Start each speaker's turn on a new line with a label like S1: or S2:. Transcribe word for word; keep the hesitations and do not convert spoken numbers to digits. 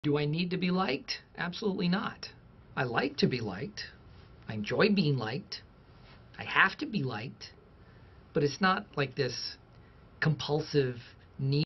S1: Do I need to be liked? Absolutely not. I like to be liked. I enjoy being liked. I have to be liked. But it's not like this compulsive need